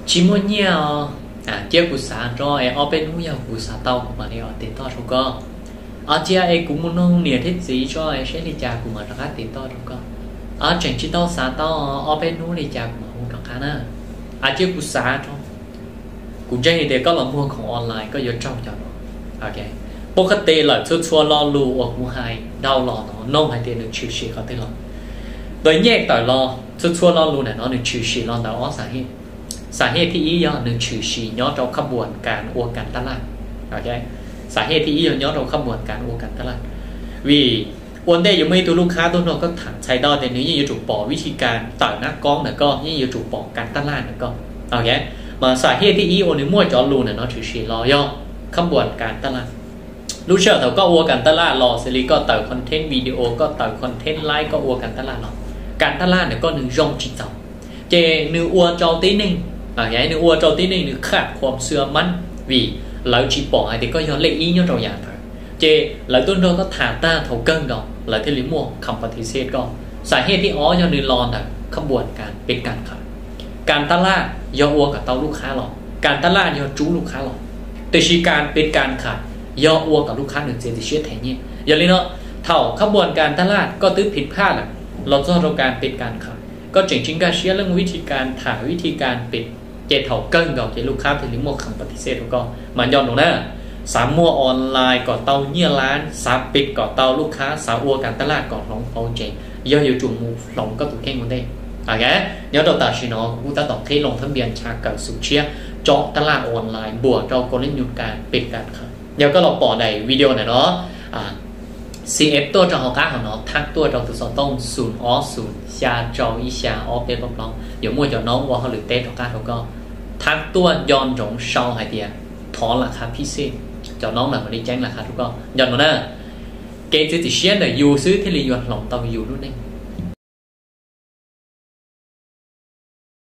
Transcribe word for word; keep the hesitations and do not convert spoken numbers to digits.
chỉ muốn nhiều à chia cụ xã rồi ở bênนู้นnhiều cụ xã tàu của mình ở tiền to đâu có ở chia ấy cũng muốn nông nhiều thiết gì cho ấy sẽ đi trả của mình ra tiền to đâu có ở chẳng chỉ tàu xã tàu ở bênนู้นđi trả của mình không được nữa à chia cụ xã thôi cũng chẳng thì có là muaของ online ก็有trong cho nó ok ปกติเลยชัวร์ๆรอรู้ว่ากูให้ดาวรอเนาะน้องให้เตียนหนึ่งชิวๆเขาได้หรอโดยแยกต่อรอชัวร์ๆรอรู้เนี่ยเนาะหนึ่งชิวๆรอแต่ว่าสาเหตุสาเหตุที่อีย่อหนึ่งชิวๆย้อนเราขบวนการอวกันตลาดโอเคสาเหตุที่อีย้อนเราขบวนการอวกันตลาดvìวันเดียวไม่ตัวลูกค้าตัวเราก็ถังใช้ดอแต่นี้ยังอยู่ปอวิธีการต่างหน้ากล้องเนี่ยก็ยังอยู่ปอการตลาดเนี่ยก็โอเคมาสาเหตุที่อีโอนี่มั่วจอรูเนี่ยเนาะชิวๆรอย่อขบวนการตลาดรู้เชื่อเขาก็อวกันตลาดรอสิริก็ต่อคอนเทนต์วิดีโอก็ต่อคอนเทนต์ไลฟ์ก็อวกันตลาดเนาะการตลาดเนี่ยก็หนึ่งย่องจิตเจ้าเจหนึ่งอวเจ้าตีหนึ่งอ่าอย่างหนึ่งอวเจ้าตีหนึ่งหนึ่งขาดความเชื่อมั่นvì lợi chỉ bỏ hay thì có do lợi ý nhớ trong nhà thôi 제 lợi tuân đôi có thả ta thầu cân đó lợi thế lý mua không phải thì xét đó สาเหตุที่อ๋อย้อนนึงรอน่ะขบวนการเป็นการขายการตลาดย่ออวกับเต้าลูกค้าหรอการตลาดย่อจู้ลูกค้าหรอแต่ชีการเป็นการขายย่ออวกับลูกค้าหนึ่งเจติเชียแทนเนี่ยอย่าเลยเนาะเท่าขบวนการตลาดก็ตื้อผิดพลาดอ่ะเราจะเราการเป็นการขายก็จริงๆการเชื่อเรื่องวิธีการถ่ายวิธีการปิดเจเท่าเกินกับเจลูกค้าถึงลิมวคำปฏิเสธก็มันย้อนตรงนั้นสามมัวออนไลน์ก่อเตาเนี่ยร้านสามปิดก่อเตาลูกค้าสาวอวการตลาดก่อหลงเอาเจย่ออยู่จุ่มมูหลงก็ถูกแข่งกันได้โอเคเดี๋ยวเราตัดชิโน่กูตัดต่อที่ลงทะเบียนชาเกิดสุเชียเจาะตลาดออนไลน์บวกเราก็เล่นยุดการปิดการขายเดี๋ยวก็เราปอในวิดีโอเนี่ยเนาะอ่า ซี เอฟ ตัวจะหอกาของเนาะทักตัวเราตัวสองต้องศูนย์อ๋อศูนย์ชาเจ้าอีชาอ๋อเป็นปลอมเดี๋ยวมั่วจะน้องว่าเขาหรือเต้หอกาเขาก็ทักตัวย้อนจงเช่าให้เดียถอนราคาพิเศษเจ้าน้องหลังมาได้แจ้งราคาทุกก็ย้อนมาเนอะเกจิติเชียนเนี่ยยูซื้อที่รียนหลงเตาอยู่รุ่นนี้